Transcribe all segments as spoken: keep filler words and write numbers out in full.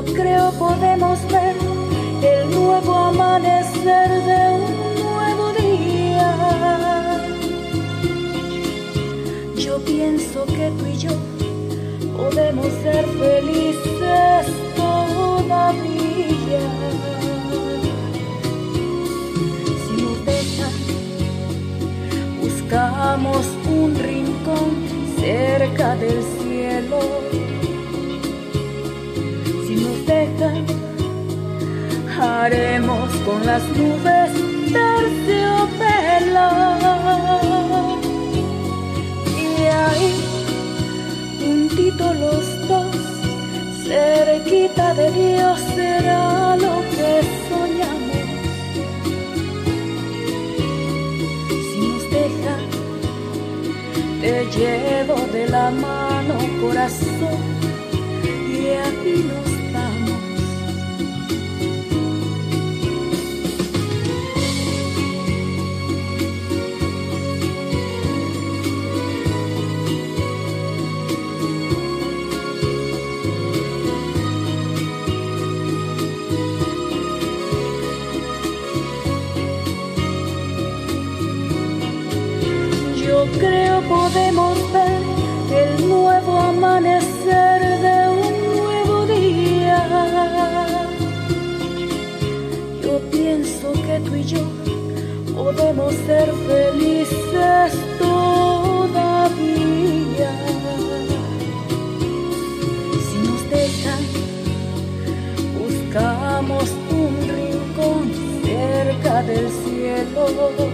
Yo creo podemos ver el nuevo amanecer de un nuevo día. Yo pienso que tú y yo podemos ser felices todavía. Si nos dejan, buscamos un rincón cerca del cielo. Si nos dejan, haremos con las nubes terciopelo. Y ahí, juntitos los dos, cerquita de Dios, será lo que soñamos. Si nos dejan, te llevo de la mano, corazón, y ahí nos vamos. Yo creo podemos ver el nuevo amanecer de un nuevo día. Yo pienso que tú y yo podemos ser felices todavía. Si nos dejan, buscamos un rincón cerca del cielo.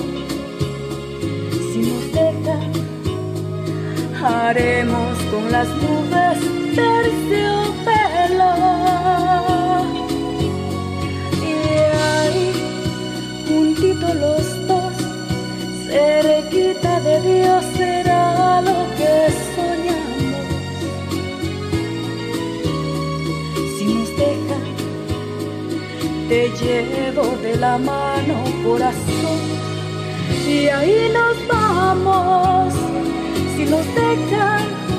Haremos con las nubes terciopelo. Y ahí, juntitos los dos, cerquita de Dios, será lo que soñamos. Si nos dejan, te llevo de la mano, corazón, y ahí nos vamos. Si nos dejan,